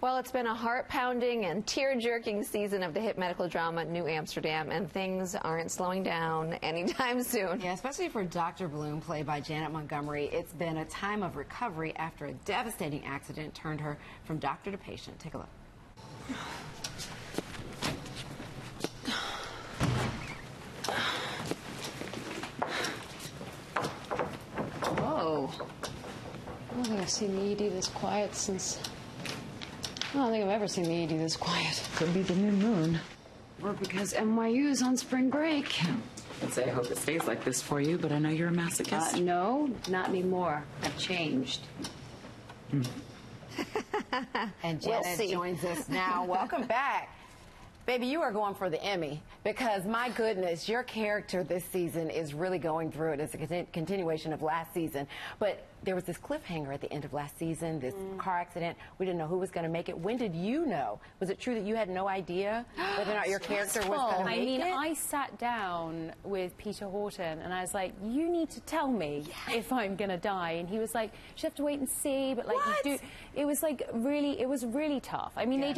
Well, it's been a heart-pounding and tear-jerking season of the hit medical drama New Amsterdam, and things aren't slowing down anytime soon. Yeah, especially for Dr. Bloom, played by Janet Montgomery. It's been a time of recovery after a devastating accident turned her from doctor to patient. Take a look. Whoa. I don't think I've seen the ED this quiet since... I don't think I've ever seen the ED this quiet. Could be the new moon. Or because NYU's on spring break. I'd say I hope it stays like this for you, but I know you're a masochist. No, not anymore. I've changed. And Janet joins us now. Welcome back. Baby, you are going for the Emmy because, my goodness, your character this season is really going through it. It's a continuation of last season. But there was this cliffhanger at the end of last season, this car accident. We didn't know who was going to make it. When did you know? Was it true that you had no idea whether or not your character was going to make it? I sat down with Peter Horton and I was like, you need to tell me if I'm going to die. And he was like, you have to wait and see. But like, you do. It was like really, it was really tough. I mean,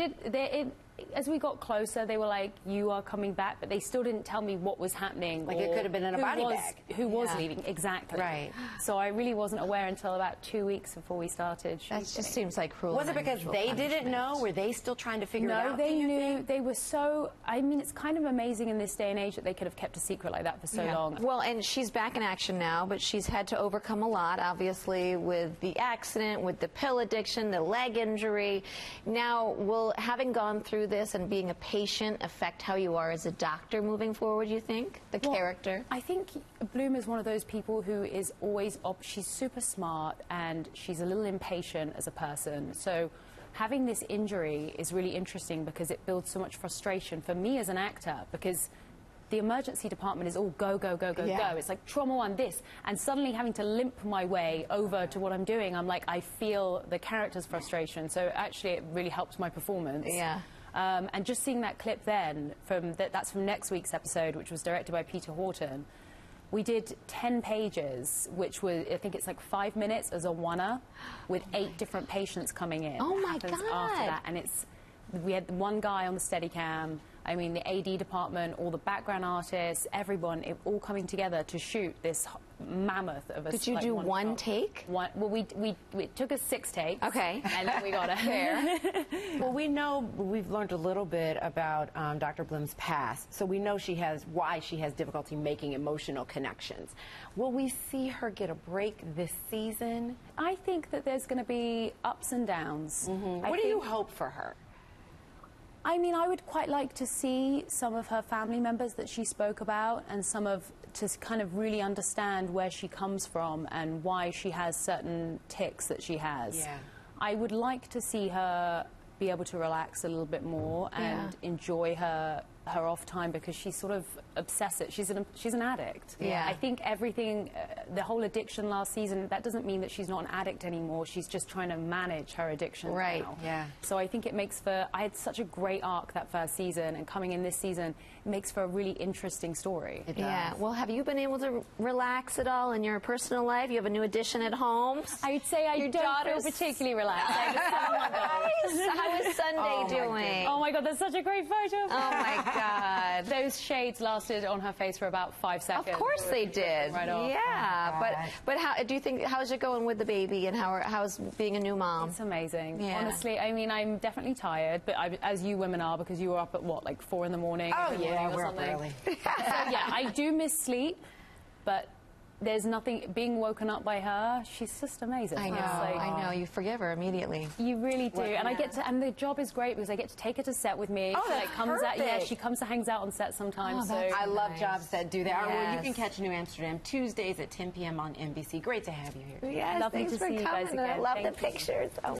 as we got closer, they were like, you are coming back, but they still didn't tell me what was happening. Like, it could have been in a body bag. Who was leaving, exactly. Right. So I really wasn't aware until about 2 weeks before we started shooting. That just seems like cruel. Was it because they didn't know? Were they still trying to figure it out? No, they knew. They were so... I mean, it's kind of amazing in this day and age that they could have kept a secret like that for so long. Well, and she's back in action now, but she's had to overcome a lot, obviously, with the accident, with the pill addiction, the leg injury. Now, will having gone through this and being a patient affect how you are as a doctor moving forward, you think? The character? I think Bloom is one of those people who is always... she's super smart and she's a little impatient as a person. So having this injury is really interesting because it builds so much frustration for me as an actor, because the emergency department is all go, go, go, go, go. It's like trauma one, this. And suddenly having to limp my way over to what I'm doing, I'm like, I feel the character's frustration. So actually it really helps my performance. Yeah. And just seeing that clip then, that's from next week's episode, which was directed by Peter Horton. We did 10 pages, which was, I think it's like 5 minutes as a one-er, with 8 different patients coming in. Oh my God. After that, and we had one guy on the Steadicam. I mean, the AD department, all the background artists, everyone, all coming together to shoot this mammoth of a... Did you do one take? Well, it took us 6 takes. Okay. And then we got a hair. Well, we've learned a little bit about Dr. Bloom's past, so we know why she has difficulty making emotional connections. Will we see her get a break this season? I think that there's going to be ups and downs. What do you hope for her? I mean, I would quite like to see some of her family members that she spoke about and to kind of really understand where she comes from and why she has certain tics that she has. Yeah. I would like to see her be able to relax a little bit more and enjoy her off time, because she's sort of obsessive. She's an addict. Yeah. I think everything, the whole addiction last season, that doesn't mean that she's not an addict anymore. She's just trying to manage her addiction now. Yeah. So I think it makes for... I had such a great arc that first season, and coming in this season, it makes for a really interesting story. It does. Yeah. Well, have you been able to relax at all in your personal life? You have a new addition at home? I would say I don't feel particularly relaxed. How is Sunday doing? Oh my God, that's such a great photo. Oh my God. Those shades lasted on her face for about 5 seconds. Of course they did. Right off. Yeah, but how do you think? How's it going with the baby, and how's being a new mom? It's amazing. Yeah. Honestly, I mean, I'm definitely tired, but as you women are, because you were up at what, like 4 in the morning? Oh yeah, we're up early. So yeah, I do miss sleep, but there's nothing, being woken up by her, she's just amazing. I know, I know. You forgive her immediately. You really do. And and the job is great because I get to take her to set with me. Oh, she that's comes out, she comes to hangs out on set sometimes. Oh, I love jobs that do that. Yes. Well, you can catch New Amsterdam Tuesdays at 10 p.m. on NBC. Great to have you here. Yes, Lovely thanks to for see you guys coming. again. I love Thank the you. pictures. Oh.